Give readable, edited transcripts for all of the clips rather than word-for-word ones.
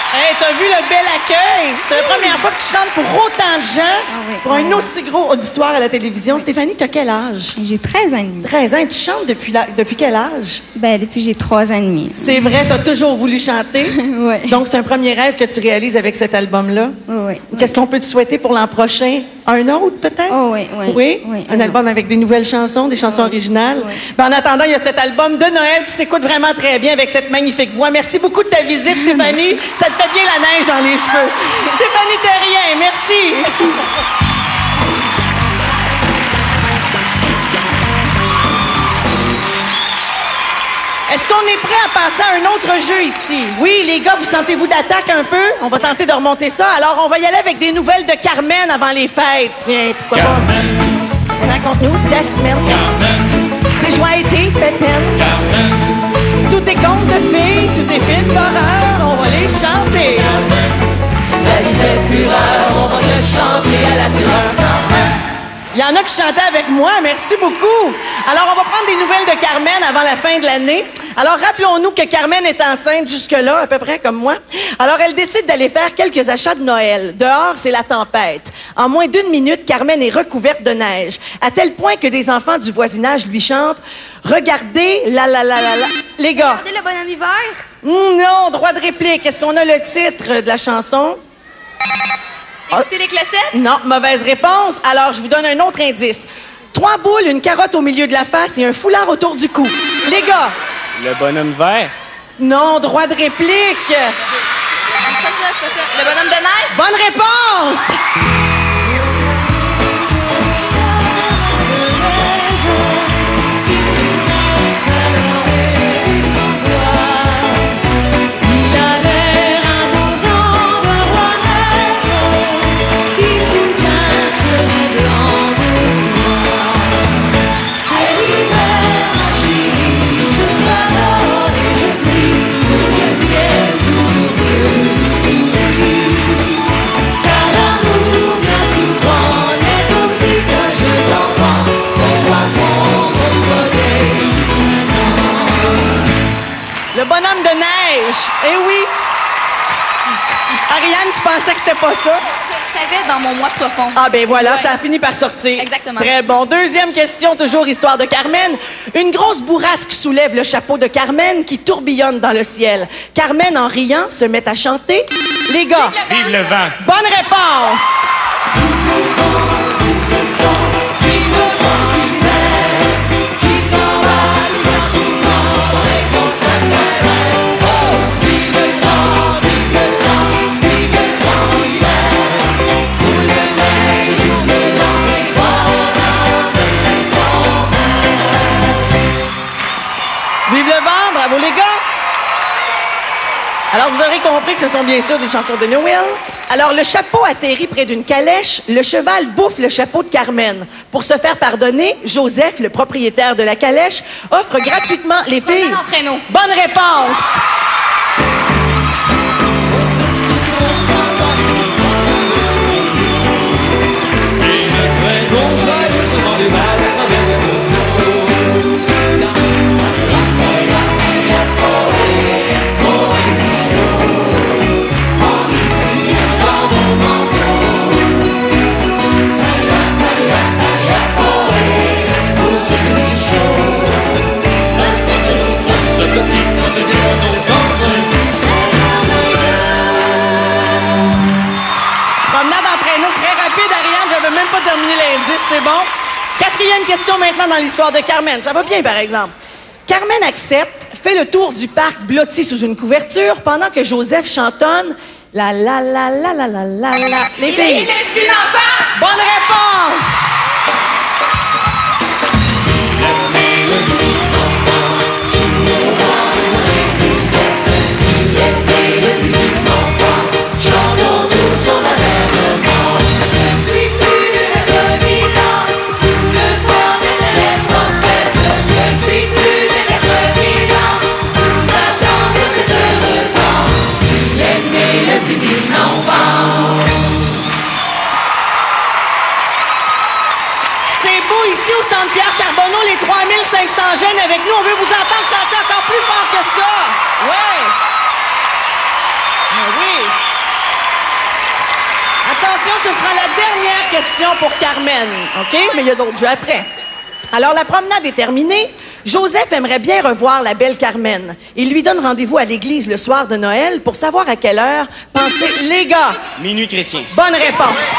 Hey, t'as vu le bel accueil? C'est la première fois que tu chantes pour autant de gens, pour un aussi gros auditoire à la télévision. Stéphanie, t'as quel âge? J'ai 13 ans et demi. 13 ans. Tu chantes depuis quel âge? Ben, depuis j'ai 3 ans et demi. C'est vrai, t'as toujours voulu chanter? Oui. Donc, c'est un premier rêve que tu réalises avec cet album-là? Oui. Qu'est-ce qu'on peut te souhaiter pour l'an prochain? Un autre, peut-être? Oh, oui, oui. Oui? Oui, Un album avec des nouvelles chansons, des chansons originales? Oui. Ben, en attendant, il y a cet album de Noël qui s'écoute vraiment très bien avec cette magnifique voix. Merci beaucoup de ta visite, Stéphanie. Ça te fait bien la neige dans les cheveux. Stéphanie Terrien, merci. Est-ce qu'on est prêt à passer à un autre jeu ici? Oui, les gars, vous sentez-vous d'attaque un peu? On va tenter de remonter ça. Alors, on va y aller avec des nouvelles de Carmen avant les fêtes. Tiens, pourquoi Carmen. pas? Raconte-nous ta semaine. Carmen. Tes joies été, peine. Carmen. Tout est conte de filles, tout est film d'horreur. On va les chanter. Carmen. La vie fait fureur, on va te chanter à la fureur. Il y en a qui chantaient avec moi, merci beaucoup. Alors, on va prendre des nouvelles de Carmen avant la fin de l'année. Alors, rappelons-nous que Carmen est enceinte jusque-là, à peu près comme moi. Alors, elle décide d'aller faire quelques achats de Noël. Dehors, c'est la tempête. En moins d'1 minute, Carmen est recouverte de neige, à tel point que des enfants du voisinage lui chantent « Regardez, la. » Les gars. Regardez le bonhomme hiver. Non, droit de réplique. Est-ce qu'on a le titre de la chanson? Écoutez les clochettes. Non, mauvaise réponse. Alors, je vous donne un autre indice. 3 boules, une carotte au milieu de la face et un foulard autour du cou. Les gars. Le bonhomme vert. Non, droit de réplique. Le bonhomme de neige. Bonne réponse. Le bonhomme de neige. Eh oui. Ariane qui pensait que c'était pas ça. Je le savais dans mon moi profond. Ah ben voilà, Ouais. ça a fini par sortir. Exactement. Très bon. Deuxième question, toujours histoire de Carmen. Une grosse bourrasque soulève le chapeau de Carmen qui tourbillonne dans le ciel. Carmen, en riant, se met à chanter. Les gars. Vive le vent. Bonne réponse. Vive le vent, bravo les gars! Alors, vous aurez compris que ce sont bien sûr des chansons de Noël. Alors, le chapeau atterrit près d'une calèche. Le cheval bouffe le chapeau de Carmen. Pour se faire pardonner, Joseph, le propriétaire de la calèche, offre gratuitement les filles. Promenade en traîneau. Bonne réponse! Promenade en traîneau très rapide, Ariane. J'avais même pas terminé l'indice, c'est bon. 4e question maintenant dans l'histoire de Carmen. Ça va bien, par exemple. Carmen accepte, fait le tour du parc blotti sous une couverture pendant que Joseph chantonne la. Les filles. Bonne réponse! Ici au Centre Pierre Charbonneau, les 3500 jeunes avec nous. On veut vous entendre chanter encore plus fort que ça. Ouais. Ah oui. attention, ce sera la dernière question pour Carmen, OK? Mais il y a d'autres jeux après. Alors, la promenade est terminée. Joseph aimerait bien revoir la belle Carmen. Il lui donne rendez-vous à l'église le soir de Noël pour savoir à quelle heure. Pensez, les gars. Minuit chrétien. Bonne réponse.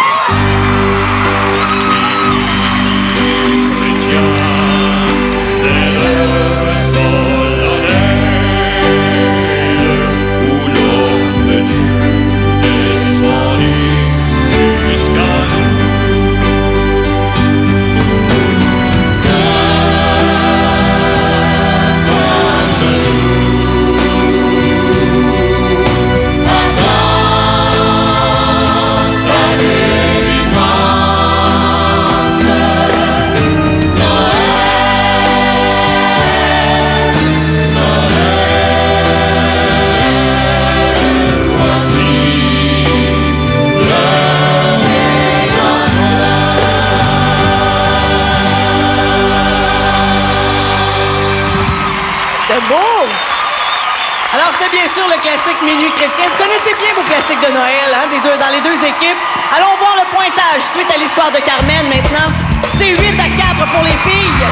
Alors, c'était bien sûr le classique Minuit chrétien. Vous connaissez bien vos classiques de Noël, hein, dans les deux équipes. Allons voir le pointage suite à l'histoire de Carmen maintenant. C'est 8-4 pour les filles.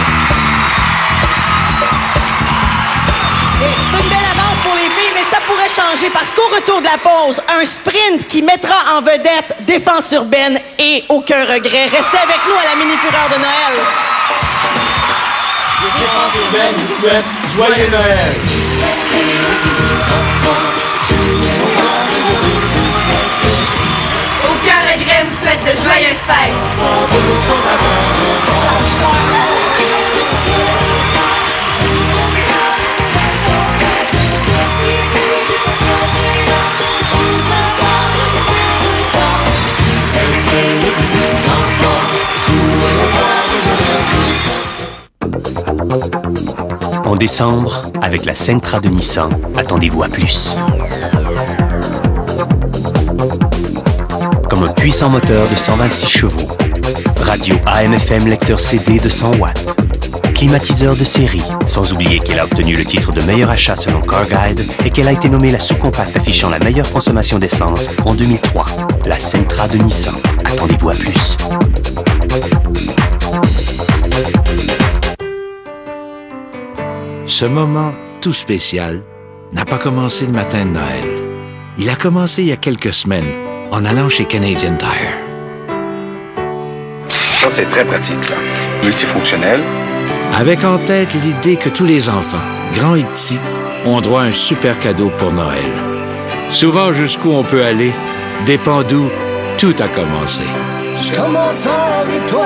C'est une belle avance pour les filles, mais ça pourrait changer parce qu'au retour de la pause, un sprint qui mettra en vedette Défense urbaine et Aucun regret. Restez avec nous à la mini-fureur de Noël. Défense urbaine vous souhaite joyeux Noël. Aucun regret vous souhaite de joyeuses fêtes. En décembre, avec la Sentra de Nissan, attendez-vous à plus. Comme un puissant moteur de 126 chevaux, radio AM/FM lecteur CD de 100 watts, climatiseur de série, sans oublier qu'elle a obtenu le titre de meilleur achat selon Car Guide et qu'elle a été nommée la sous-compacte affichant la meilleure consommation d'essence en 2003. La Sentra de Nissan, attendez-vous à plus. Ce moment tout spécial n'a pas commencé le matin de Noël. Il a commencé il y a quelques semaines en allant chez Canadian Tire. Ça, c'est très pratique, ça. Multifonctionnel. Avec en tête l'idée que tous les enfants, grands et petits, ont droit à un super cadeau pour Noël. Souvent, jusqu'où on peut aller dépend d'où tout a commencé. Je commence avec toi.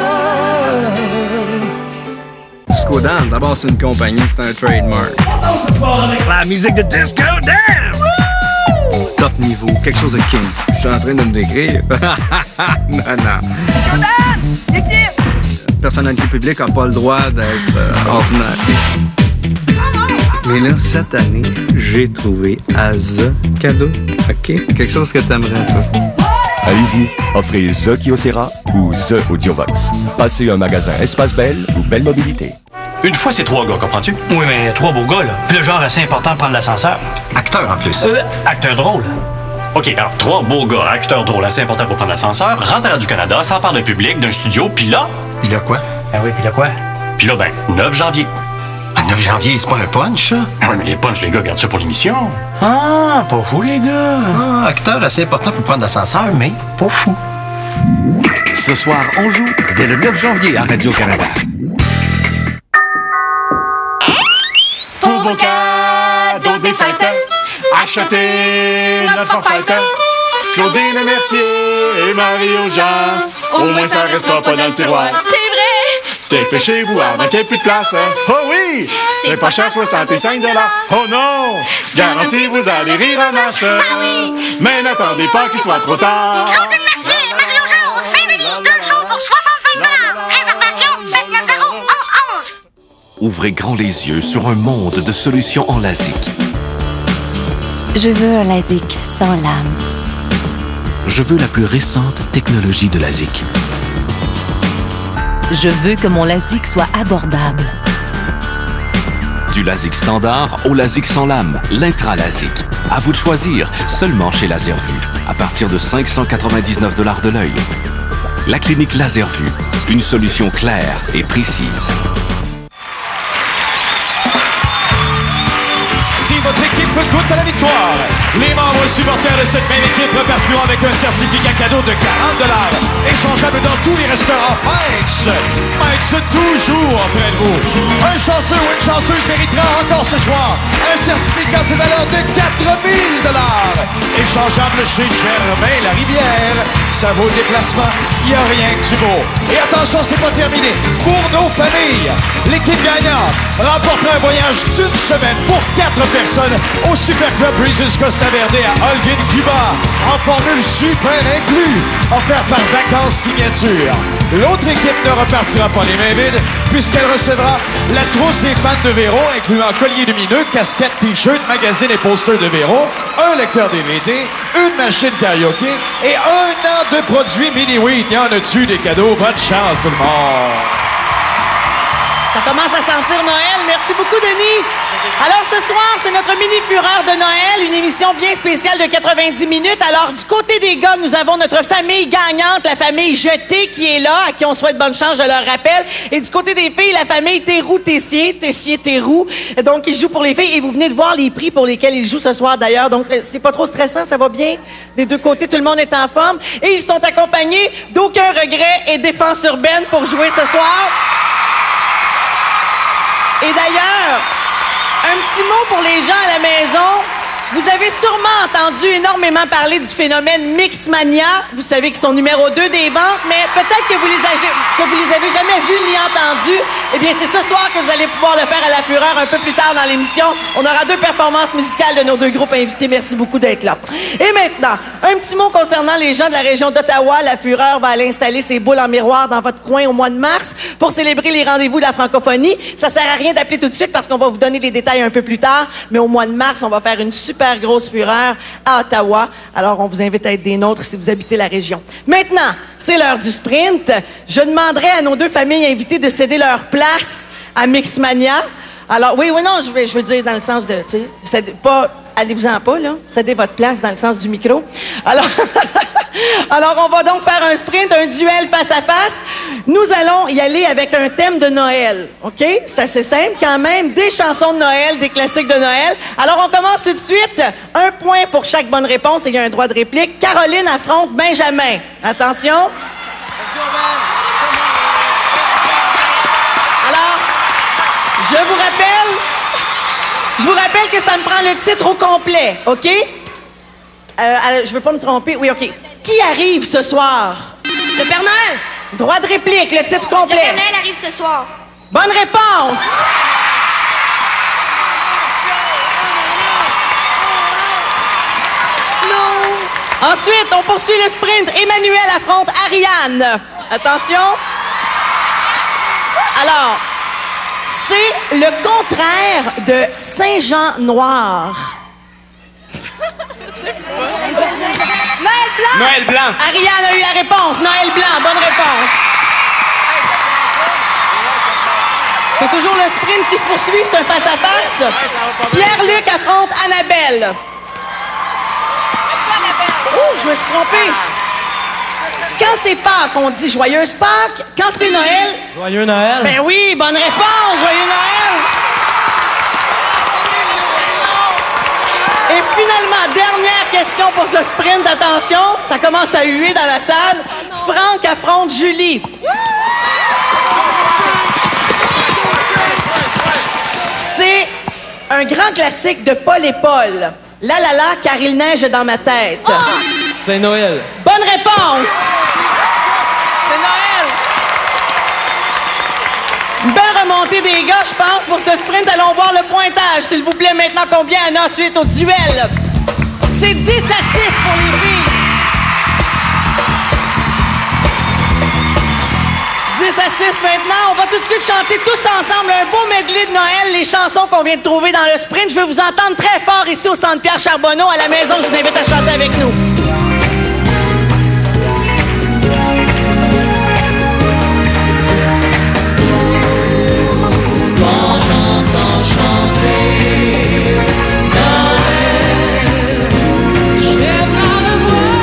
Skodan, d'abord c'est une compagnie, c'est un trademark. La musique de disco, damn! Top niveau, quelque chose de king. Je suis en train de me décrire. Non. Skodan! Ici! Personnalité publique n'a pas le droit d'être ordinaire. Mais là, cette année, j'ai trouvé à The cadeau. OK? Quelque chose que t'aimerais, toi. Allez-y, offrez The Kyocera ou The Audiovox. Passez un magasin Espace Belle ou Belle Mobilité. Une fois, c'est 3 gars, comprends-tu? Oui, mais 3 beaux gars, là. Puis le genre assez important de prendre l'ascenseur. Acteur, en plus. Acteur drôle. OK, alors 3 beaux gars, acteurs drôles, assez important pour prendre l'ascenseur, rentrent à Radio-Canada, s'emparent d'un public, d'un studio, puis là... Puis là, quoi? Ah oui, puis là, quoi? Puis là, 9 janvier. Ah, 9 janvier, c'est pas un punch, ça? Ah oui, mais les punchs, les gars, gardent ça pour l'émission. Ah, pas fou, les gars. Ah, acteur assez important pour prendre l'ascenseur, mais pas fou. Ce soir, on joue dès le 9 janvier à Radio-Canada. Pour vos cadeaux des fêtes, achetez notre fête. Claudine Mercier et Mario Jean, au moins ça restera pas dans le tiroir. C'est vrai! Dépêchez-vous avant qu'il n'y ait plus de place. Oh oui! C'est pas cher, 65 $. Oh non! Garantie, vous allez rire en masse. Ah oui! Mais n'attendez pas qu'il soit trop tard. Claudine Mercier et Mario Jean, au Saint-Denis, 2 jours pour 65 $. Réservation 790-1111. Ouvrez grand les yeux sur un monde de solutions en LASIK. Je veux un LASIK sans lame. Je veux la plus récente technologie de LASIK. Je veux que mon LASIK soit abordable. Du LASIK standard au LASIK sans lame, l'Intra-LASIK. À vous de choisir, seulement chez Laservue. à partir de 599 $ de l'œil. La clinique Laser Vue, une solution claire et précise. Si votre équipe goûte à la victoire, les membres supporters de cette même équipe repartiront avec un certificat cadeau de 40 $, échangeable dans tous les restaurants Mike's. Mike's, toujours près de vous. Un chanceux ou une chanceuse méritera encore ce soir un certificat de valeur de 4 000 $, échangeable chez Germain Larivière. Ça vaut le déplacement, il n'y a rien que du beau. Et attention, c'est pas terminé. Pour nos familles, l'équipe gagnante remportera un voyage d'une semaine pour 4 personnes au Super Club Breezes Costa Verde à Holguín, Cuba, en formule super inclus, offert par Vacances Signature. L'autre équipe ne repartira pas les mains vides, puisqu'elle recevra la trousse des fans de Véro, incluant collier lumineux, casquette, t-shirt, magazine et poster de Véro, un lecteur DVD, une machine karaoké et 1 an de produits mini-wheat. Il y en a-tu des cadeaux? Bonne chance tout le monde! Ça commence à sentir Noël. Merci beaucoup, Denis. Alors, ce soir, c'est notre mini-fureur de Noël, une émission bien spéciale de 90 minutes. Alors, du côté des gars, nous avons notre famille gagnante, la famille Jeté, qui est là, à qui on souhaite bonne chance, je leur rappelle. Et du côté des filles, la famille Théroux-Tessier, Tessier-Théroux, donc ils jouent pour les filles. Et vous venez de voir les prix pour lesquels ils jouent ce soir, d'ailleurs. Donc, c'est pas trop stressant, ça va bien. Des deux côtés, tout le monde est en forme. Et ils sont accompagnés d'Aucun regret et Défense urbaine pour jouer ce soir. Et d'ailleurs, un petit mot pour les gens à la maison. Vous avez sûrement entendu énormément parler du phénomène Mixmania. Vous savez qu'ils sont numéro 2 des ventes, mais peut-être que vous les avez jamais vus ni entendus. Eh bien, c'est ce soir que vous allez pouvoir le faire à la Fureur un peu plus tard dans l'émission. On aura 2 performances musicales de nos 2 groupes invités. Merci beaucoup d'être là. Et maintenant, un petit mot concernant les gens de la région d'Ottawa. La Fureur va aller installer ses boules en miroir dans votre coin au mois de mars pour célébrer les rendez-vous de la francophonie. Ça sert à rien d'appeler tout de suite parce qu'on va vous donner les détails un peu plus tard. Mais au mois de mars, on va faire une super grosse fureur à Ottawa. Alors, on vous invite à être des nôtres si vous habitez la région. Maintenant, c'est l'heure du sprint. Je demanderai à nos 2 familles invitées de céder leur place à Mixmania. Alors, oui, non, je veux dire dans le sens de, tu sais, pas, allez-vous-en pas, là, cédez votre place dans le sens du micro. Alors, on va donc faire un sprint, un duel face à face. Nous allons y aller avec un thème de Noël, OK? C'est assez simple quand même. Des chansons de Noël, des classiques de Noël. Alors, on commence tout de suite. 1 point pour chaque bonne réponse et il y a un droit de réplique. Caroline affronte Benjamin. Attention. Alors, je vous rappelle que ça me prend le titre au complet, OK? Je veux pas me tromper. Oui, OK. Qui arrive ce soir? Le Père Noël. Droit de réplique, le titre complet. Le Père Noël arrive ce soir. Bonne réponse. Non. Ensuite, on poursuit le sprint. Emmanuel affronte Ariane. Attention. Alors, c'est le contraire de Saint-Jean Noir. Noël Blanc! Noël Blanc! Ariane a eu la réponse. Noël Blanc, bonne réponse. C'est toujours le sprint qui se poursuit, c'est un face-à-face. Pierre-Luc affronte Annabelle. Oh, je me suis trompée. Quand c'est Pâques, on dit Joyeuse Pâques. Quand c'est Noël... Joyeux Noël. Ben oui, bonne réponse, Joyeux Noël. Et finalement, dernière question pour ce sprint. Attention, ça commence à huer dans la salle. Franck affronte Julie. C'est un grand classique de Paul et Paul. La la la, car il neige dans ma tête. Oh! C'est Noël. Bonne réponse. C'est Noël. Une belle remontée des gars, je pense, pour ce sprint. Allons voir le pointage, s'il vous plaît. Maintenant, combien il y en a suite au duel? C'est 10 à 6 pour les filles. 10 à 6 maintenant. On va tout de suite chanter tous ensemble un beau medley de Noël, les chansons qu'on vient de trouver dans le sprint. Je veux vous entendre très fort ici au Centre Pierre Charbonneau. À la maison, je vous invite à chanter avec nous. Quand j'entends chanter Noël, je vais voir le voir.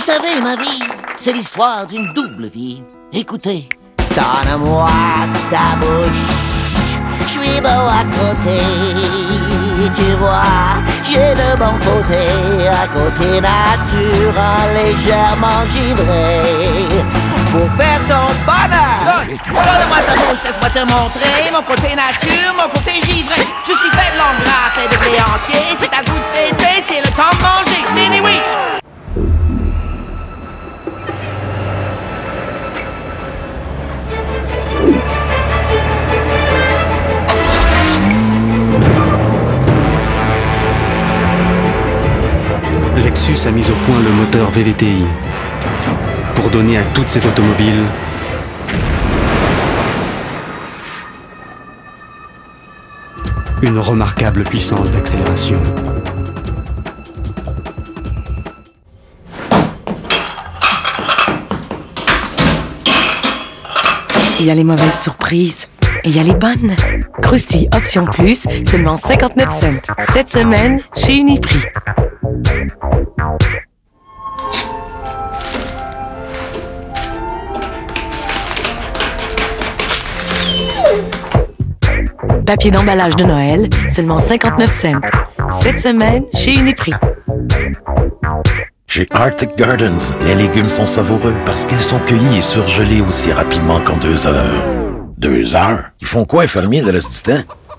savez, ma vie, c'est l'histoire d'une double vie. Écoutez. Donne-moi ta bouche, je suis beau à côté. Tu vois, j'ai le bon côté, à côté nature, légèrement givré. Pour faire ton bonheur. Donne-moi ta bouche, laisse-moi te montrer mon côté nature, mon côté givré. Je suis faible en gras, fait de blé entier. C'est à goût de fêter, c'est le temps de manger. Mini oui. Lexus a mis au point le moteur VVTi pour donner à toutes ces automobiles une remarquable puissance d'accélération. Il y a les mauvaises surprises et il y a les bonnes. Krusty Option Plus, seulement 59 cents. Cette semaine, chez Uniprix. Papier d'emballage de Noël, seulement 59 cents. Cette semaine, chez Uniprix. Chez Arctic Gardens, les légumes sont savoureux parce qu'ils sont cueillis et surgelés aussi rapidement qu'en 2 heures. 2 heures? Ils font quoi, les fermiers, de reste du temps?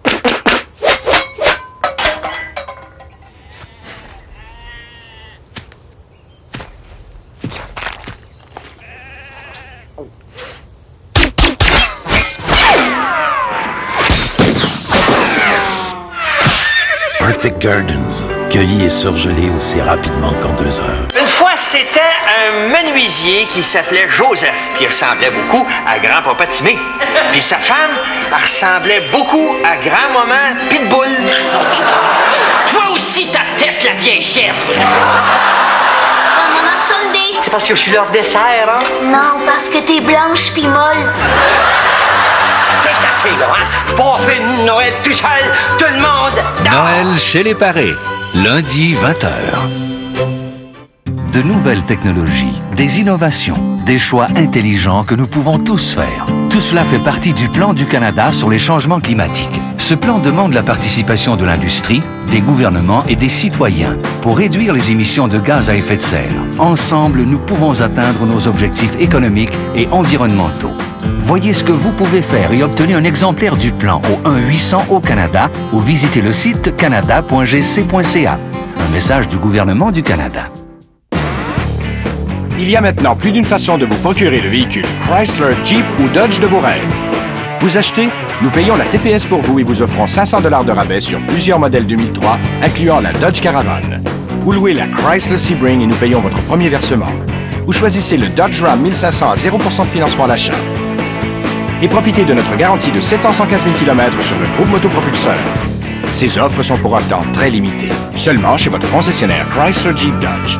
Arctic Gardens, cueillis et surgelés aussi rapidement qu'en 2 heures. Une fois, c'était un menuisier qui s'appelait Joseph, qui ressemblait beaucoup à grand-papa Timé. Puis sa femme, elle ressemblait beaucoup à grand-maman Pitbull. Toi aussi, ta tête, la vieille chèvre! Maman Sunday. C'est parce que je suis leur dessert, hein? Non, parce que t'es blanche pis molle. C'est assez, là, hein? Je passerai Noël tout seul, tout le monde! Noël chez les Parés, lundi 20h. De nouvelles technologies, des innovations, des choix intelligents que nous pouvons tous faire. Tout cela fait partie du plan du Canada sur les changements climatiques. Ce plan demande la participation de l'industrie, des gouvernements et des citoyens pour réduire les émissions de gaz à effet de serre. Ensemble, nous pouvons atteindre nos objectifs économiques et environnementaux. Voyez ce que vous pouvez faire et obtenez un exemplaire du plan au 1-800 au Canada ou visitez le site canada.gc.ca. Un message du gouvernement du Canada. Il y a maintenant plus d'une façon de vous procurer le véhicule Chrysler, Jeep ou Dodge de vos rêves. Vous achetez, nous payons la TPS pour vous et vous offrons 500 $ de rabais sur plusieurs modèles 2003, incluant la Dodge Caravan. Vous louez la Chrysler Sebring et nous payons votre premier versement. Vous choisissez le Dodge Ram 1500 à 0% de financement à l'achat. Et profitez de notre garantie de 7 ans 115 000 km sur le groupe motopropulseur. Ces offres sont pour un temps très limité, seulement chez votre concessionnaire Chrysler Jeep Dodge.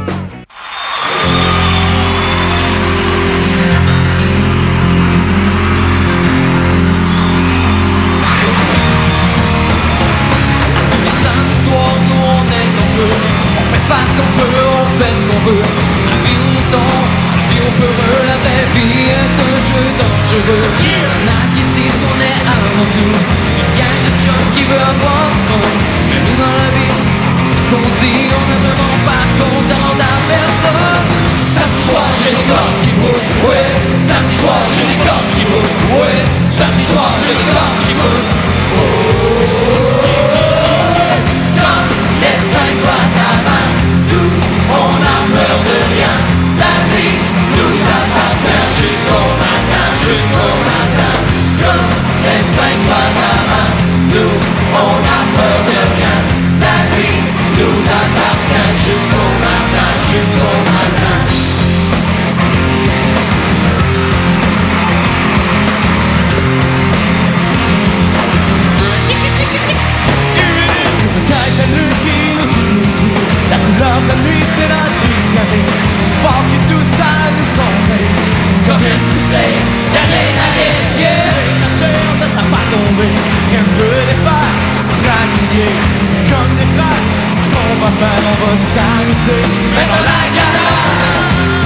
Comme des frères, on va s'amuser. Même la gala.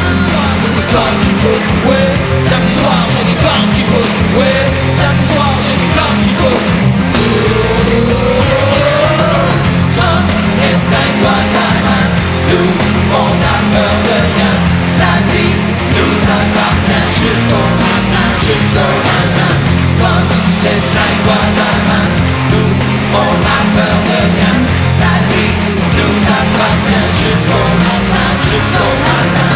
cornes qui poussent, ouais. Samedi soir, j'ai des cornes qui poussent, ouais. Samedi soir, j'ai des cornes qui poussent. Comme les 5 doigts de la main, nous, on a peur de rien. La vie nous appartient jusqu'au matin, jusqu'au matin. Comme les 5 doigts de la main, nous, on a peur de rien. La vie nous appartient jusqu'au matin, jusqu'au matin.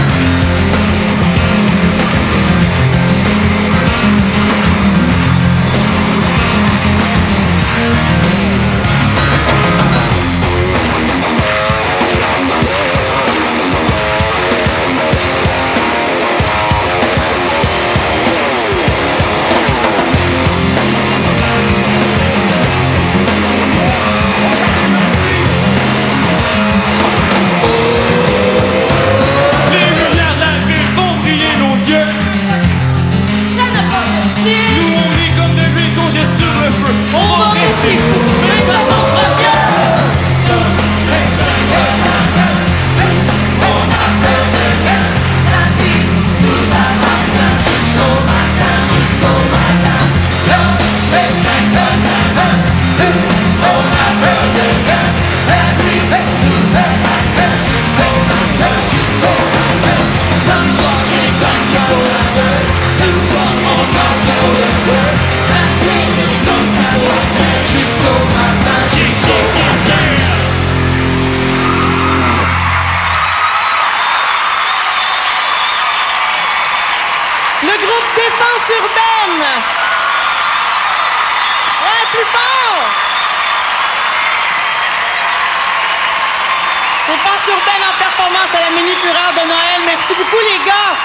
Merci beaucoup, les gars.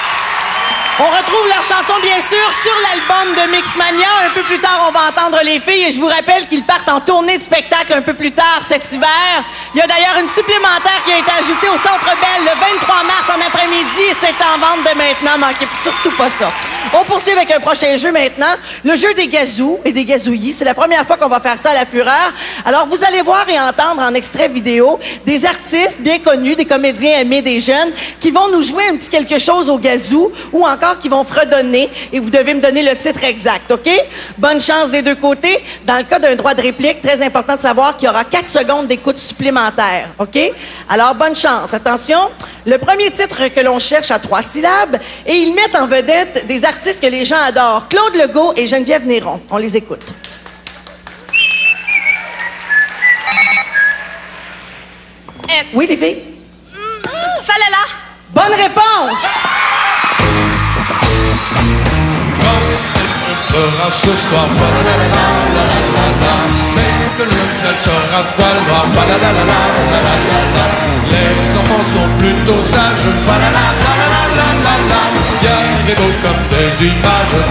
On retrouve leur chanson, bien sûr, sur l'album de Mixmania. Un peu plus tard, on va entendre les filles. Et je vous rappelle qu'ils partent en tournée de spectacle un peu plus tard cet hiver. Il y a d'ailleurs une supplémentaire qui a été ajoutée au Centre Bell le 23 mars en après-midi. C'est en vente dès maintenant. Manquez surtout pas ça. On poursuit avec un prochain jeu maintenant. Le jeu des gazous et des gazouillis. C'est la première fois qu'on va faire ça à la Fureur. Alors, vous allez voir et entendre en extrait vidéo des artistes bien connus, des comédiens aimés des jeunes, qui vont nous jouer un petit quelque chose au gazou ou encore qui vont fredonner. Et vous devez me donner le titre exact, OK? Bonne chance des deux côtés. Dans le cas d'un droit de réplique, très important de savoir qu'il y aura 4 secondes d'écoute supplémentaire, OK? Alors, bonne chance. Attention. Le premier titre que l'on cherche à 3 syllabes et ils mettent en vedette des artistes que les gens adorent. Claude Legault et Geneviève Néron. On les écoute. Oui, les filles? Falala. Bonne réponse! Fera ce soir, mais que le ciel sera poil noir, les enfants sont plutôt sages, bien et beau comme des images,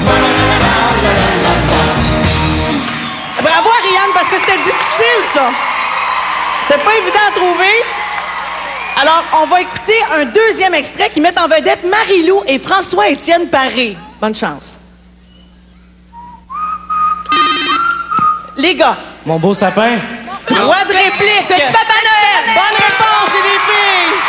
Bravo, Ariane, parce que c'était difficile, ça. C'était pas évident à trouver. Alors, on va écouter un deuxième extrait qui met en vedette Marie-Lou et François-Étienne Paré. Bonne chance. Les gars. Mon beau sapin. Droit de réplique. Petit Papa Noël. Bonne réponse chez les filles.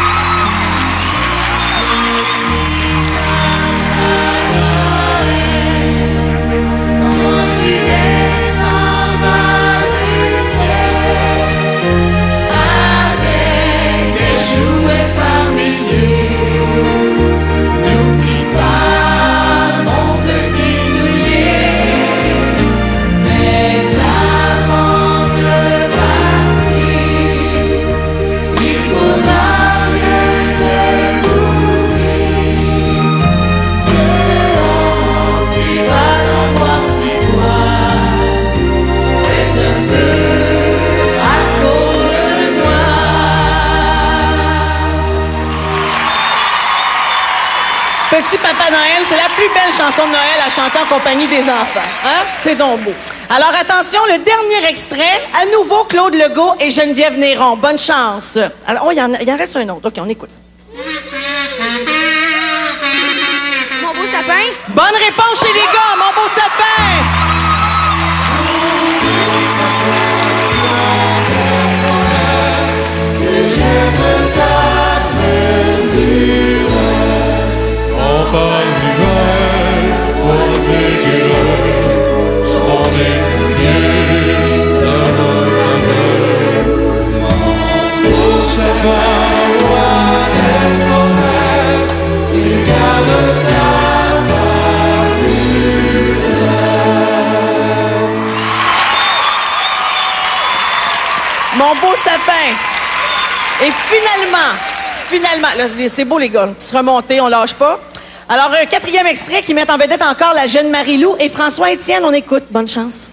Petit Papa Noël, c'est la plus belle chanson de Noël à chanter en compagnie des enfants. Hein? C'est donc beau. Alors attention, le dernier extrait, à nouveau Claude Legault et Geneviève Néron. Bonne chance. Alors, oh, il en reste un autre. OK, on écoute. Mon beau sapin. Bonne réponse chez les gars, mon beau sapin. Finalement, là, c'est beau, les gars. Se remonter, on lâche pas. Alors, un quatrième extrait qui met en vedette encore la jeune Marie-Lou et François-Étienne. On écoute. Bonne chance.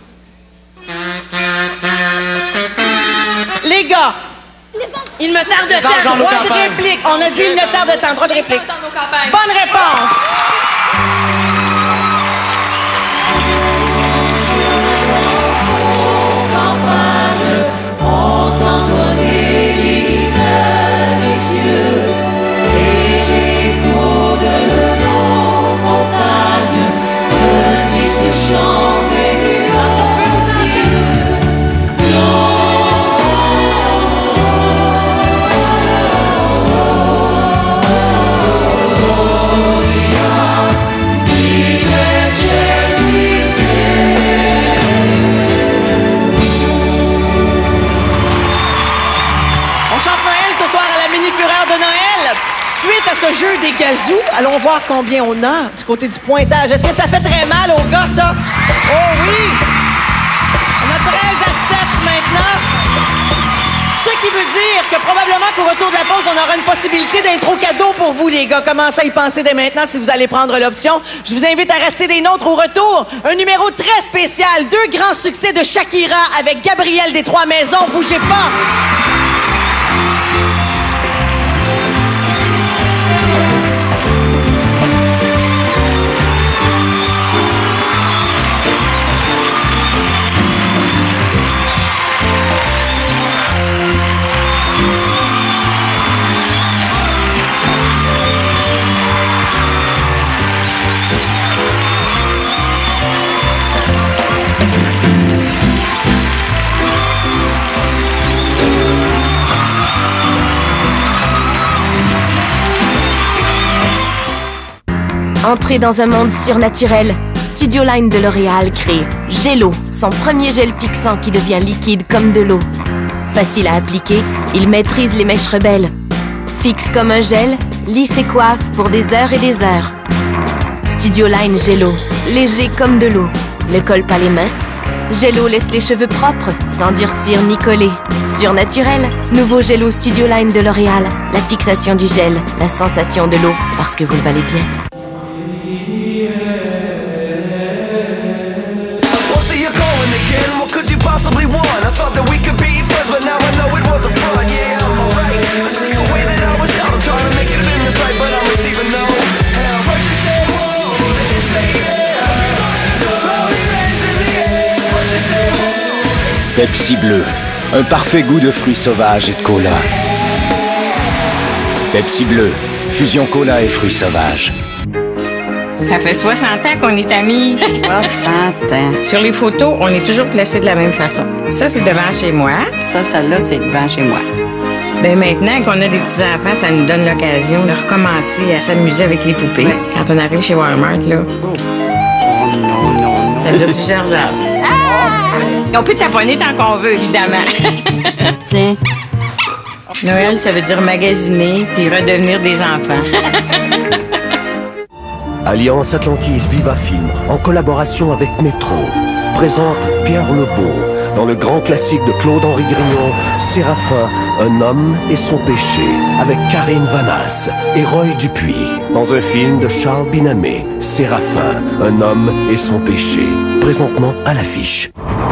Les gars. Il me tarde de temps. Droit de réplique. On a dit il me tarde de temps. Droit de réplique. Bonne réponse. Suite à ce jeu des gazous, allons voir combien on a du côté du pointage. Est-ce que ça fait très mal aux gars, ça? Oh oui! On a 13 à 7 maintenant. Ce qui veut dire que probablement qu'au retour de la pause, on aura une possibilité d'intro cadeau pour vous, les gars. Commencez à y penser dès maintenant si vous allez prendre l'option. Je vous invite à rester des nôtres au retour. Un numéro très spécial. 2 grands succès de Shakira avec Gabriel des Trois-Maisons. Bougez pas! Entrez dans un monde surnaturel. Studio Line de L'Oréal crée Gelo, son premier gel fixant qui devient liquide comme de l'eau. Facile à appliquer, il maîtrise les mèches rebelles. Fixe comme un gel, lisse et coiffe pour des heures et des heures. Studio Line Gelo, léger comme de l'eau. Ne colle pas les mains. Gelo laisse les cheveux propres, sans durcir ni coller. Surnaturel, nouveau Gelo Studio Line de L'Oréal. La fixation du gel, la sensation de l'eau, parce que vous le valez bien. Pepsi Bleu, un parfait goût de fruits sauvages et de cola. Pepsi Bleu, fusion cola et fruits sauvages. Ça fait 60 ans qu'on est amis. 60 ans. Sur les photos, on est toujours placés de la même façon. Ça, c'est devant chez moi. Ça, celle-là, c'est devant chez moi. Ben maintenant qu'on a des petits-enfants, ça nous donne l'occasion de recommencer à s'amuser avec les poupées. Ouais. Quand on arrive chez Walmart, là. Oh non. Ça dure plusieurs heures. On peut taponner tant qu'on veut, évidemment. Tiens. Noël, ça veut dire magasiner puis redevenir des enfants. Alliance Atlantis Viva Film, en collaboration avec Métro, présente Pierre Lebeau dans le grand classique de Claude-Henri Grignon, Séraphin, un homme et son péché, avec Karine Vanasse et Roy Dupuis. Dans un film de Charles Binamé, Séraphin, un homme et son péché, présentement à l'affiche.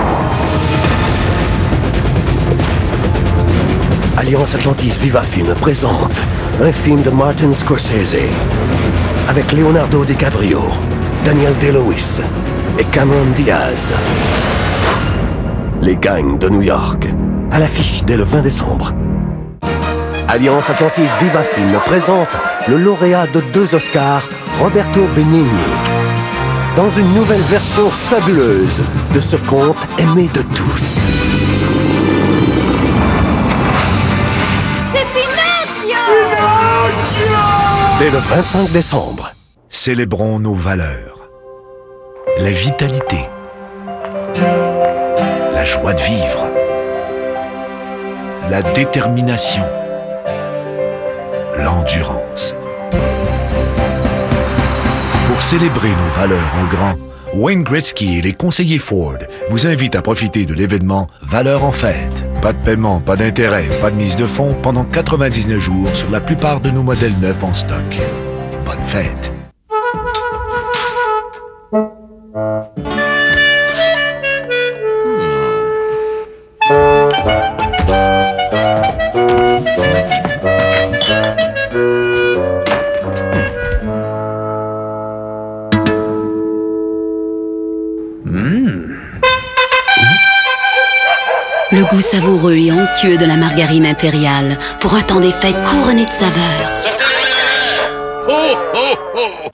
Alliance Atlantis Viva Film présente un film de Martin Scorsese avec Leonardo DiCaprio, Daniel Day-Lewis et Cameron Diaz. Les gangs de New York, à l'affiche dès le 20 décembre. Alliance Atlantis Viva Film présente le lauréat de 2 Oscars, Roberto Benigni, dans une nouvelle version fabuleuse de ce conte aimé de tous. C'est Pinocchio! Dès le 25 décembre. Célébrons nos valeurs. La vitalité. La joie de vivre. La détermination. L'endurance. Pour célébrer nos valeurs en grand, Wayne Gretzky et les conseillers Ford vous invitent à profiter de l'événement Valeurs en fête. Pas de paiement, pas d'intérêt, pas de mise de fonds pendant 99 jours sur la plupart de nos modèles neufs en stock. Bonne fête! Le goût savoureux et onctueux de la margarine impériale pour un temps des fêtes couronné de saveurs. Oh, oh, oh.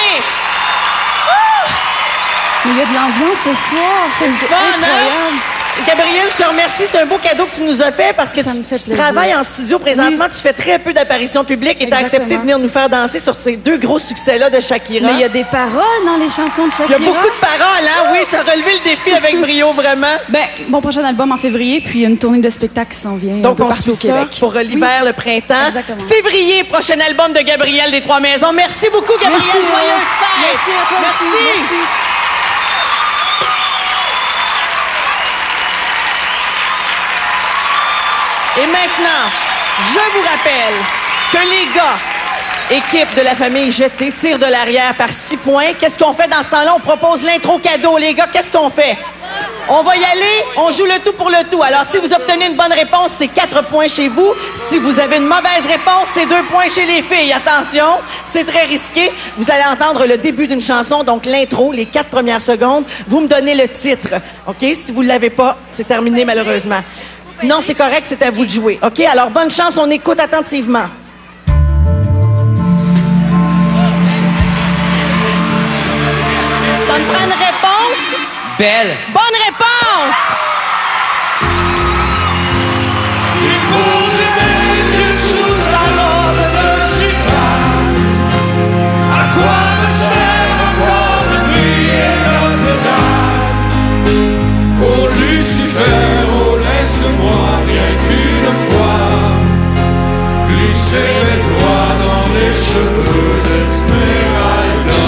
Ce soir, c'est incroyable. Gabrielle, je te remercie. C'est un beau cadeau que tu nous as fait parce que tu travailles en studio présentement. Oui. Tu fais très peu d'apparitions publiques et tu as accepté de venir nous faire danser sur ces deux gros succès-là de Shakira. Mais il y a des paroles dans les chansons de Shakira. Il y a beaucoup de paroles, hein? Oui, je t'ai relevé le défi avec brio, vraiment. Ben, mon prochain album en février, puis il y a une tournée de spectacle qui s'en vient. Donc, on suit ça pour l'hiver, le printemps. Exactement. Février, prochain album de Gabrielle des Trois-Maisons. Merci beaucoup, Gabrielle. Merci, joyeuse fête. Merci à toi aussi. Merci. Et maintenant, je vous rappelle que les gars, équipe de la famille Jeté, tirent de l'arrière par 6 points. Qu'est-ce qu'on fait dans ce temps-là? On propose l'intro cadeau. Les gars, qu'est-ce qu'on fait? On va y aller, on joue le tout pour le tout. Alors, si vous obtenez une bonne réponse, c'est 4 points chez vous. Si vous avez une mauvaise réponse, c'est 2 points chez les filles. Attention, c'est très risqué. Vous allez entendre le début d'une chanson, donc l'intro, les 4 premières secondes. Vous me donnez le titre, OK? Si vous ne l'avez pas, c'est terminé malheureusement. Non, c'est correct, c'est à vous de jouer. OK? Alors, bonne chance, on écoute attentivement. Ça me prend une réponse? Belle. Bonne réponse! J'ai posé mes yeux sous sa robe de gitane. À quoi me sert encore de prier Notre-Dame? Oh Lucifer, oh laisse-moi rien qu'une fois glisser mes doigts dans les cheveux d'Esmeralda.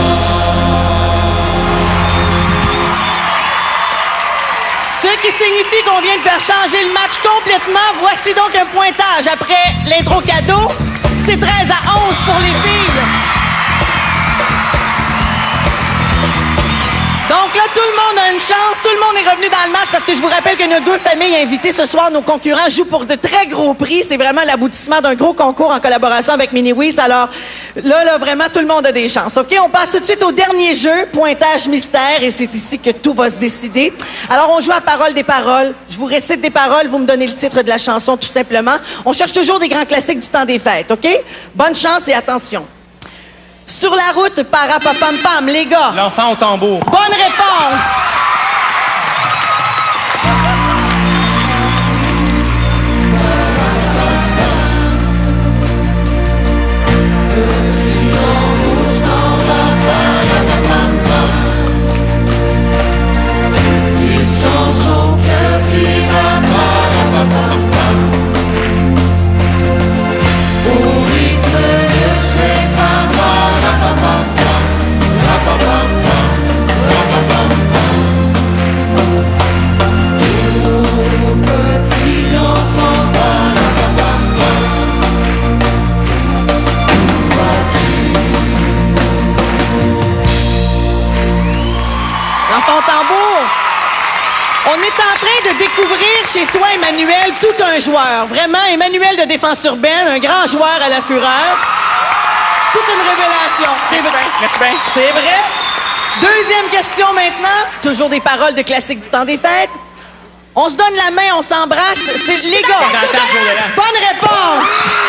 Ce qui signifie qu'on vient de faire changer le match complètement. Voici donc un pointage après l'intro cadeau. C'est 13-11 pour les filles. Donc là, tout le monde a une chance. Tout le monde est revenu dans le match parce que je vous rappelle que nos 2 familles invitées ce soir, nos concurrents, jouent pour de très gros prix. C'est vraiment l'aboutissement d'un gros concours en collaboration avec Mini-Wheels. Alors là, vraiment, tout le monde a des chances. OK? On passe tout de suite au dernier jeu, pointage mystère, et c'est ici que tout va se décider. Alors, on joue à parole des paroles. Je vous récite des paroles, vous me donnez le titre de la chanson, tout simplement. On cherche toujours des grands classiques du temps des fêtes, OK? Bonne chance et attention. Sur la route, parapapam-pam, les gars. L'enfant au tambour. Bonne réponse. Il sent son cœur qui va parapapam-pam. Au rythme de ses pas, parapapam-pam, parapapam-pam, parapapam-pam. Oh, petit enfant, parapapam-pam. L'enfant au tambour. On est en train de découvrir chez toi, Emmanuel, tout un joueur. Vraiment, Emmanuel de Défense urbaine, un grand joueur à la fureur. Toute une révélation. C'est vrai. Merci bien. C'est vrai. Deuxième question maintenant. Toujours des paroles de classiques du temps des fêtes. On se donne la main, on s'embrasse. C'est les gars. Bonne réponse.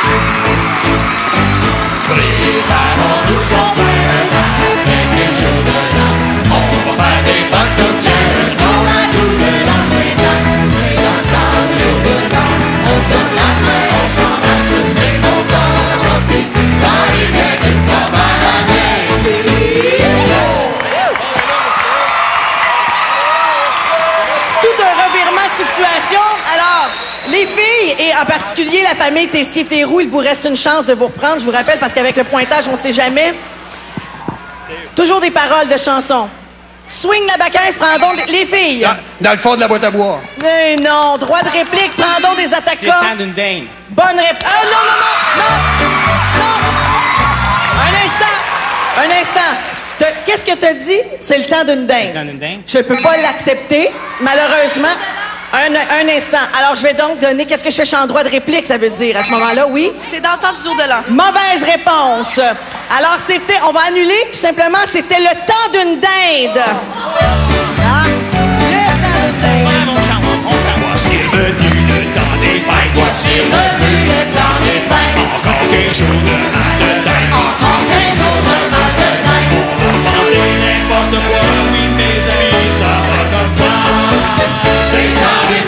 Préparons-nous son père avec les jours de l'an. On va faire des bateaux-tiers dans la double dans ses dents. C'est dans le temps du jour de l'an. On se donne la main, on s'embrasse, c'est content, on profite. Ça y est qu'une fois par année. Tout un revirement de situation. Alors, les filles, et en particulier la famille Tessier-Théroux, il vous reste une chance de vous reprendre. Je vous rappelle, parce qu'avec le pointage, on ne sait jamais. Toujours des paroles de chansons. Swing la baquette, prends donc les filles. Dans le fond de la boîte à bois. Mais non, droit de réplique, prends donc des C'est le attaquants. temps d'une dinde. Bonne réponse. Ah non, non, non, non, non. Un instant. Qu'est-ce que t'as dit? C'est le temps d'une dinde. C'est le temps d'une dinde. Je peux pas l'accepter, malheureusement. Un instant. Alors, je vais donc donner... Qu'est-ce que je fais? Je suis en droit de réplique, ça veut dire, à ce moment-là, oui? C'est dans le temps du jour de l'an. Mauvaise réponse. Alors, c'était... On va annuler, tout simplement. C'était le temps d'une dinde. Ah, le temps d'une dinde. Bravo, on chante. Voici venu le temps des fêtes. Voici venu le temps des fêtes. Encore 15 jours de mal de tête. Encore 15 jours de mal de tête. On va chanter n'importe quoi. Oui, mes amis, ça va comme ça. C'est temps des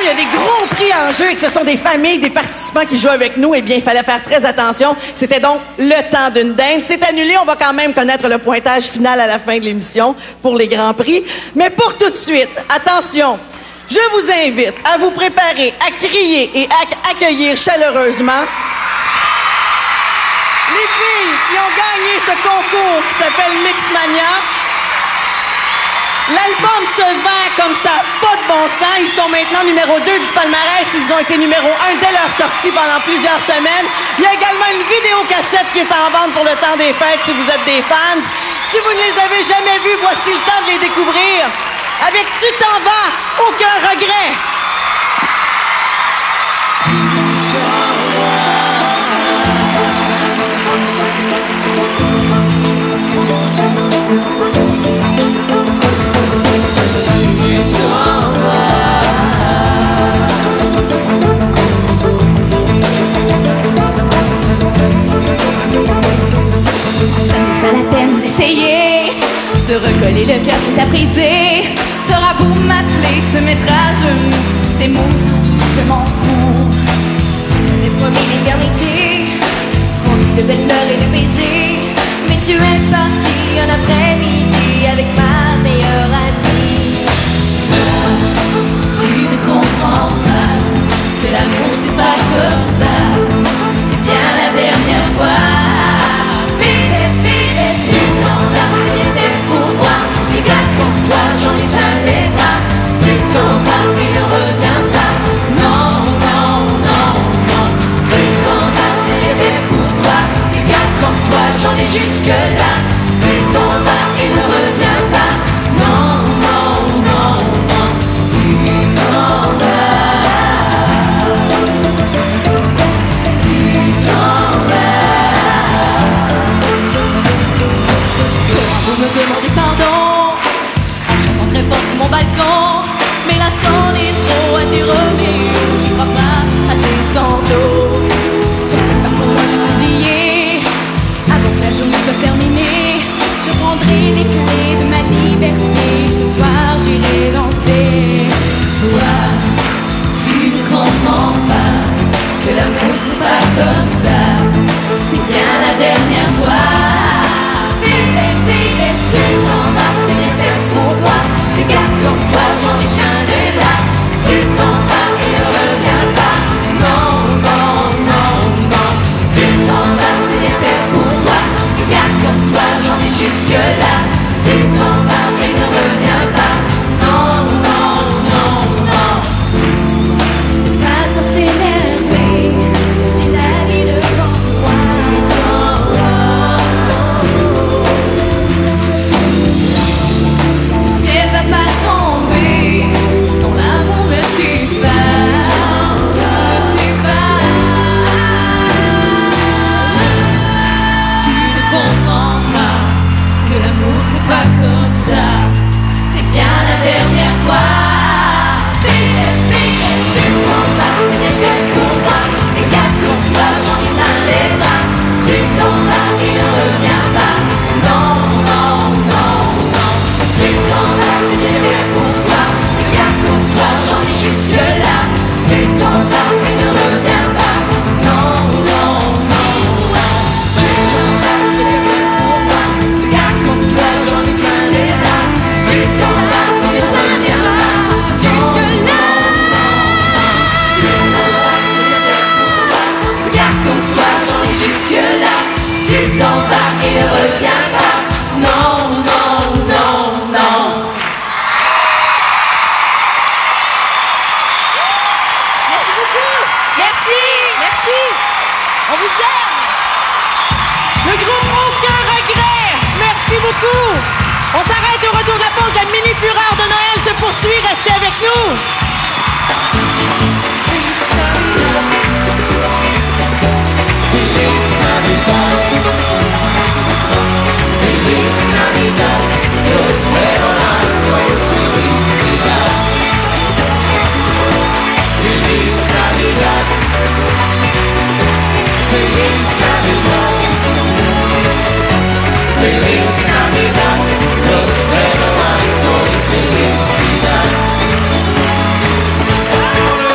il y a des gros prix en jeu et que ce sont des familles, des participants qui jouent avec nous, eh bien, il fallait faire très attention. C'était donc le temps d'une dinde. C'est annulé. On va quand même connaître le pointage final à la fin de l'émission pour les grands prix. Mais pour tout de suite, attention, je vous invite à vous préparer, à crier et à accueillir chaleureusement les filles qui ont gagné ce concours qui s'appelle Mixmania. L'album se vend comme ça, pas de bon sens. Ils sont maintenant numéro 2 du palmarès. Ils ont été numéro 1 dès leur sortie pendant plusieurs semaines. Il y a également une vidéocassette qui est en vente pour le temps des fêtes si vous êtes des fans. Si vous ne les avez jamais vus, voici le temps de les découvrir. Avec Tu t'en vas, aucun regret. Pas la peine d'essayer de recoller le cœur qui t'a brisé. T'auras beau m'appeler, te mettre à genoux, ces mots, je m'en fous. J'avais promis l'éternité, rempli de belles fleurs et de baisers. Mais tu es parti un après-midi avec ma meilleure amie. Tu ne comprends pas que l'amour c'est pas comme ça. C'est bien la dernière fois. Tu t'en vas, c'était pour moi. Des gars comme toi, j'en ai plein les bras. Tu t'en vas et ne reviens pas. Non, non, non, non. Tu t'en vas, c'était pour toi. Des gars comme toi, j'en ai jusque-là. Tu t'en vas et ne reviens pas. Non, non, non, non. Tu t'en vas. Tu t'en vas. Vous me demandez pardon, j'entends très fort sur mon balcon. Mais là c'en est trop, à dire Roméo, j'y crois pas à tes sanglots. Pas pour moi j'ai oublié, avant que la journée soit terminée. Je prendrai les clés de ma liberté, ce soir j'irai danser. Toi, tu ne comprends pas que l'amour c'est pas comme ça. C'est bien la dernière fois. Tu t'en vas, c'était pour toi. Des gars comme toi, j'en ai jamais là. Tu t'en vas et ne reviens pas. Non, non, non, non. Tu t'en vas, c'était pour toi. Des gars comme toi, j'en ai jusque-là. Tu t'en vas et ne reviens pas. Non, non, non, non. Pas de s'énerver, j'ai la vie devant moi. Va pas tomber dans l'amour ne tue pas, ne tue pas. Tu ne comprends pas que l'amour c'est pas comme ça. C'est bien la dernière fois. Tu t'en vas, c'était pour moi. Des gars comme toi, j'en ai plein les bras. Tu t'en vas et ne reviens pas. Non, non, non, non. Tu t'en vas, c'était pour toi. Des gars comme toi, j'en ai jusque-là. Tu t'en vas et ne reviens pas. Non, non, non, non. Tu t'en vas, c'était pour moi. Des gars comme toi, j'en ai plein les bras. Tu t'en vas et ne reviens pas. Non, non, non. Tu t'en vas, c'était pour toi. Des gars comme toi, j'en ai jusque-là. Tu t'en vas et ne reviens pas. Non, non, non, non. Merci beaucoup. Merci, merci. On vous aime. Le groupe Aucun regret. Merci beaucoup. On s'arrête au retour de la pause. La mini fureur de Noël se poursuit. Restez avec nous. Feliz Navidad, Feliz Navidad, prospero año y felicidad. Feliz Navidad, Feliz Navidad, Feliz Navidad, prospero año y felicidad.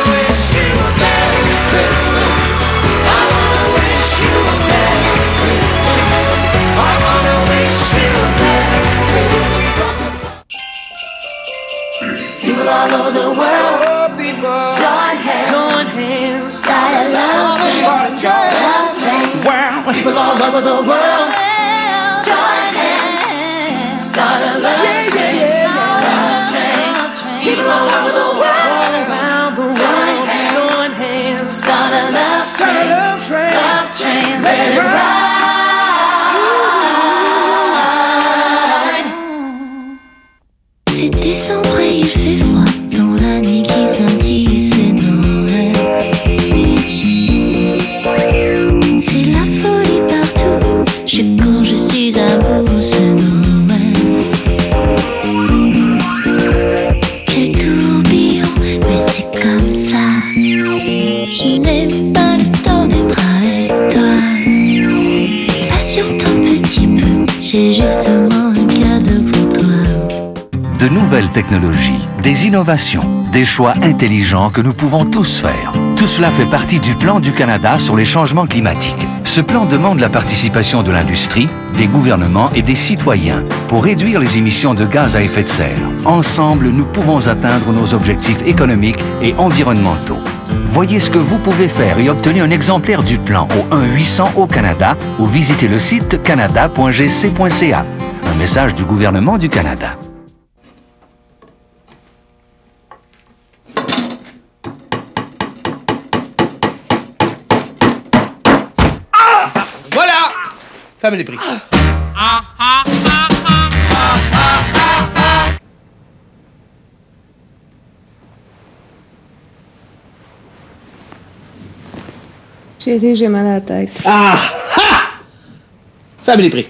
People all over the world, join hands, start a love train, love train. People all over the world, around the world, join hands, start a love train, love train, let it ride. C'est décembre et il fait froid dans la nuit qui scintille, c'est Noël. C'est la folie partout, je cours, je suis à bout, c'est Noël. Quel tourbillon, mais c'est comme ça. Je n'ai pas le temps d'être avec toi. Patiente un petit peu, j'ai justement un cadeau pour toi. De nouvelles technologies, des innovations, des choix intelligents que nous pouvons tous faire. Tout cela fait partie du plan du Canada sur les changements climatiques. Ce plan demande la participation de l'industrie, des gouvernements et des citoyens pour réduire les émissions de gaz à effet de serre. Ensemble, nous pouvons atteindre nos objectifs économiques et environnementaux. Voyez ce que vous pouvez faire et obtenez un exemplaire du plan au 1-800 au Canada ou visitez le site canada.gc.ca. Un message du gouvernement du Canada. Fermez les prix. Chérie, j'ai mal à la tête. Ah! Ha! Fermez les prix.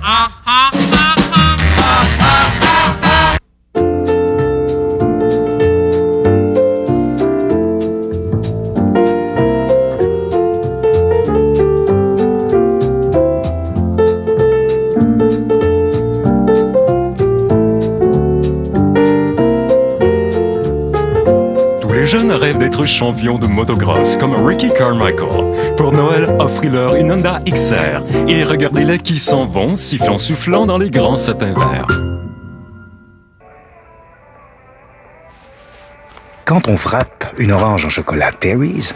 Les jeunes rêvent d'être champions de motocross comme Ricky Carmichael. Pour Noël, offrez-leur une Honda XR et regardez-les qui s'en vont, sifflant dans les grands sapins verts. Quand on frappe une orange en chocolat Terry's,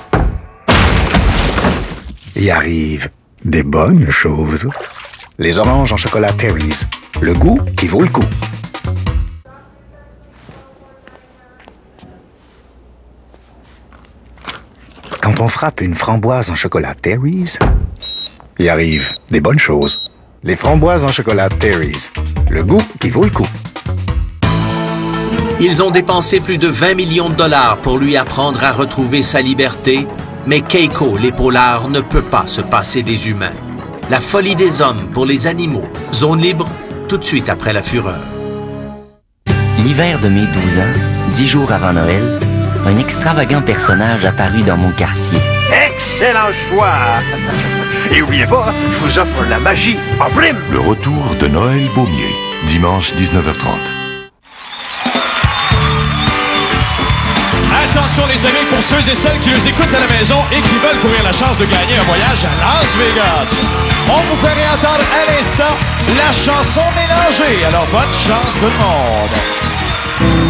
il arrive des bonnes choses. Les oranges en chocolat Terry's, le goût qui vaut le coup. Quand on frappe une framboise en chocolat Terry's, il arrive des bonnes choses. Les framboises en chocolat Terry's, le goût qui vaut le coup. Ils ont dépensé plus de 20 millions de dollars pour lui apprendre à retrouver sa liberté, mais Keiko, l'épaulard, ne peut pas se passer des humains. La folie des hommes pour les animaux. Zone libre, tout de suite après la fureur. L'hiver de mes 12 ans, 10 jours avant Noël, un extravagant personnage apparut dans mon quartier. Excellent choix! Et oubliez pas, je vous offre la magie en prime! Le retour de Noël Beaumier, dimanche 19h30. Attention les amis, pour ceux et celles qui nous écoutent à la maison et qui veulent courir la chance de gagner un voyage à Las Vegas. On vous fait réentendre à l'instant la chanson mélangée. Alors bonne chance tout le monde.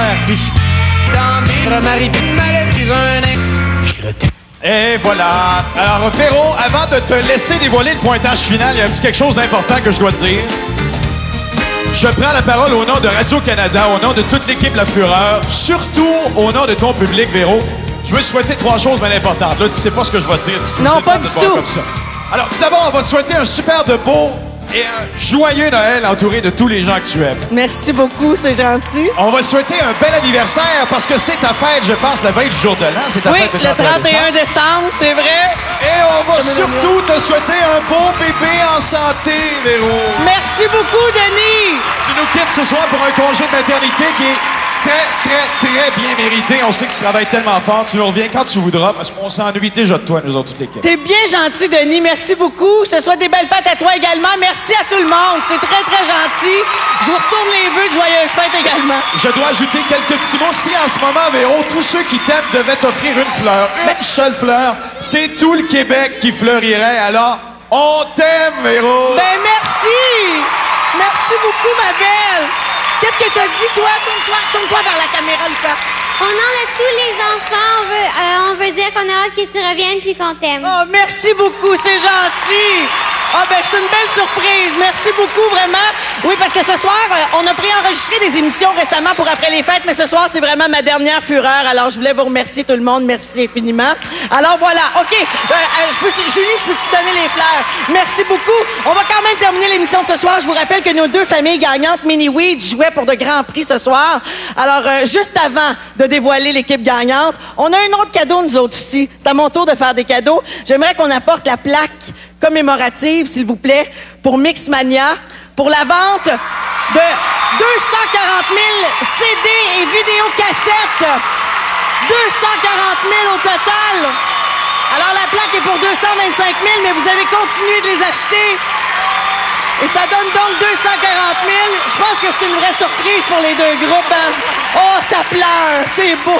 Et voilà. Alors Véro, avant de te laisser dévoiler le pointage final, il y a un petit quelque chose d'important que je dois te dire. Je prends la parole au nom de Radio-Canada, au nom de toute l'équipe La Fureur, surtout au nom de ton public, Véro. Je veux te souhaiter 3 choses bien importantes. Là, tu sais pas ce que je vais te dire. Non, pas du tout. Comme ça. Alors, tout d'abord, on va te souhaiter un super de beau et un joyeux Noël entouré de tous les gens que tu aimes. Merci beaucoup, c'est gentil. On va te souhaiter un bel anniversaire parce que c'est ta fête, je pense, la veille du jour de l'an. C'est ta fête le 31 décembre, c'est vrai. Et on va surtout te souhaiter un beau bébé en santé, Véro. Merci beaucoup, Denis. Tu nous quittes ce soir pour un congé de maternité qui est très bien mérité. On sait que tu travailles tellement fort. Tu nous reviens quand tu voudras parce qu'on s'ennuie déjà de toi, nous autres, toute l'équipe. T'es bien gentil, Denis. Merci beaucoup. Je te souhaite des belles fêtes à toi également. Merci à tout le monde. C'est très gentil. Je vous retourne les vœux de joyeuses fêtes également. Je dois ajouter quelques petits mots. Si en ce moment, Véro, tous ceux qui t'aiment devaient t'offrir une fleur, une seule fleur, c'est tout le Québec qui fleurirait. Alors, on t'aime, Véro. Ben merci. Merci beaucoup, ma belle. Qu'est-ce que t'as dit, toi? Tourne-toi vers la caméra, Lucas. Au nom de tous les enfants, on veut dire qu'on a hâte que tu reviennes puis qu'on t'aime. Oh, merci beaucoup, c'est gentil. Ah ben c'est une belle surprise. Merci beaucoup, vraiment. Oui, parce que ce soir, on a préenregistré des émissions récemment pour après les fêtes, mais ce soir, c'est vraiment ma dernière fureur. Alors, je voulais vous remercier tout le monde. Merci infiniment. Alors, voilà. OK. Julie, je peux te donner les fleurs? Merci beaucoup. On va quand même terminer l'émission de ce soir. Je vous rappelle que nos deux familles gagnantes, Mini-Weed, jouaient pour de grands prix ce soir. Alors, juste avant de dévoiler l'équipe gagnante, on a un autre cadeau, nous autres aussi. C'est à mon tour de faire des cadeaux. J'aimerais qu'on apporte la plaque commémorative, s'il vous plaît, pour Mixmania, pour la vente de 240 000 CD et vidéocassettes. 240 000 au total. Alors, la plaque est pour 225 000, mais vous avez continué de les acheter. Et ça donne donc 240 000. Je pense que c'est une vraie surprise pour les deux groupes. Hein? Oh, ça pleure, c'est beau.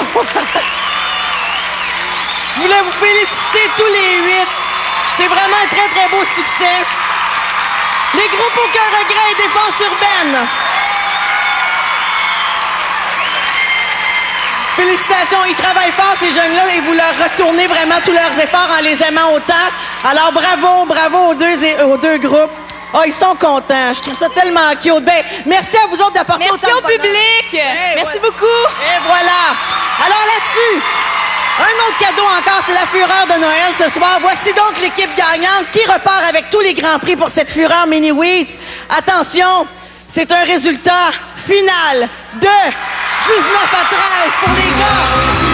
Je voulais vous féliciter tous les 8. C'est vraiment un très, très beau succès. Les groupes Aucun Regret et Défense Urbaine. Félicitations, ils travaillent fort, ces jeunes-là, et vous leur retournez vraiment tous leurs efforts en les aimant autant. Alors, bravo aux deux groupes. Oh, ils sont contents. Je trouve ça tellement cute. Ben, merci à vous autres d'apporter autant de bonheur. Merci au public. Merci beaucoup. Et voilà. Alors là-dessus, un autre cadeau encore, c'est la fureur de Noël ce soir. Voici donc l'équipe gagnante qui repart avec tous les grands prix pour cette fureur Mini-Weeds. Attention, c'est un résultat final de 19 à 13 pour les gars.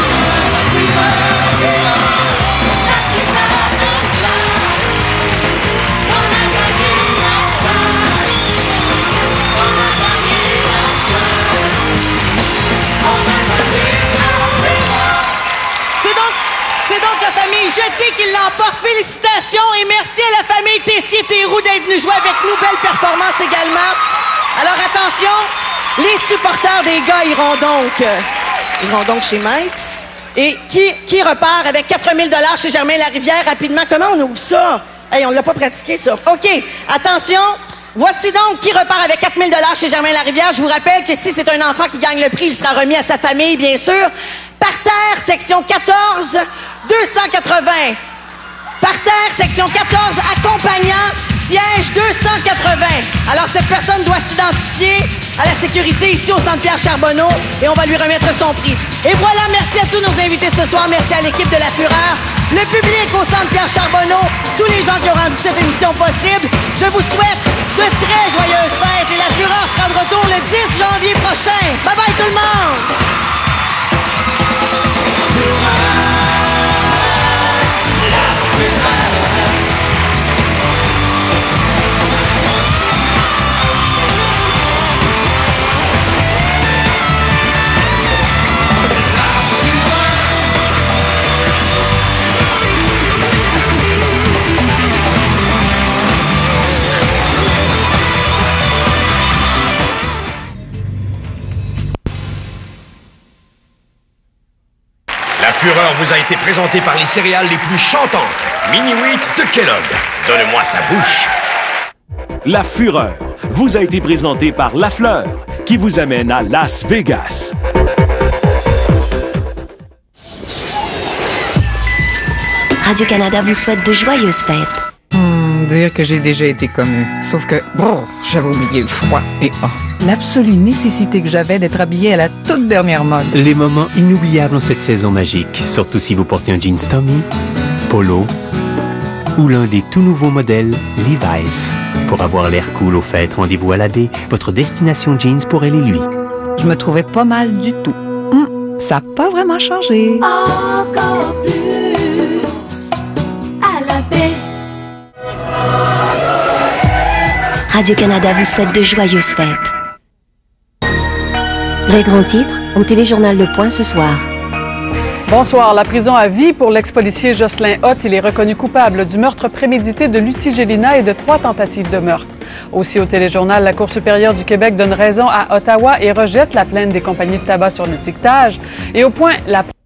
Jeté qui l'emporte. Félicitations et merci à la famille Tessier-Théroux d'être venu jouer avec nous. Belle performance également. Alors attention, les supporters des gars iront donc chez Mike's. Et qui repart avec 4 000 $ chez Germain Larivière rapidement? Comment on ouvre ça? Hey, on l'a pas pratiqué ça. OK, attention. Voici donc qui repart avec 4 000 $ chez Germain Larivière. Je vous rappelle que si c'est un enfant qui gagne le prix, il sera remis à sa famille, bien sûr. Parterre, section 14, 280. Parterre, section 14, accompagnant, siège 280. Alors, cette personne doit s'identifier à la sécurité ici au Centre Pierre Charbonneau et on va lui remettre son prix. Et voilà, merci à tous nos invités de ce soir. Merci à l'équipe de La Fureur, le public au Centre Pierre Charbonneau, tous les gens qui ont rendu cette émission possible. Je vous souhaite de très joyeuses fêtes et La Fureur sera de retour le 10 janvier prochain. Bye bye tout le monde! La Fureur vous a été présentée par les céréales les plus chantantes. Mini-Wheat de Kellogg. Donne-moi ta bouche. La Fureur vous a été présentée par La Fleur, qui vous amène à Las Vegas. Radio-Canada vous souhaite de joyeuses fêtes. Dire que j'ai déjà été comme eux. Sauf que, j'avais oublié le froid et l'absolue nécessité que j'avais d'être habillée à la toute dernière mode. Les moments inoubliables en cette saison magique, surtout si vous portez un jeans Tommy, Polo ou l'un des tout nouveaux modèles Levi's. Pour avoir l'air cool aux fêtes, rendez-vous à la baie, votre destination jeans pour elle et lui. Je me trouvais pas mal du tout. Ça n'a pas vraiment changé. Encore plus à la baie. Radio-Canada vous souhaite de joyeuses fêtes. Les grands titres au téléjournal Le Point ce soir. Bonsoir. La prison à vie pour l'ex-policier Jocelyn Hott. Il est reconnu coupable du meurtre prémédité de Lucie Gélina et de 3 tentatives de meurtre. Aussi au téléjournal, la Cour supérieure du Québec donne raison à Ottawa et rejette la plainte des compagnies de tabac sur l'étiquetage. Et au Point, la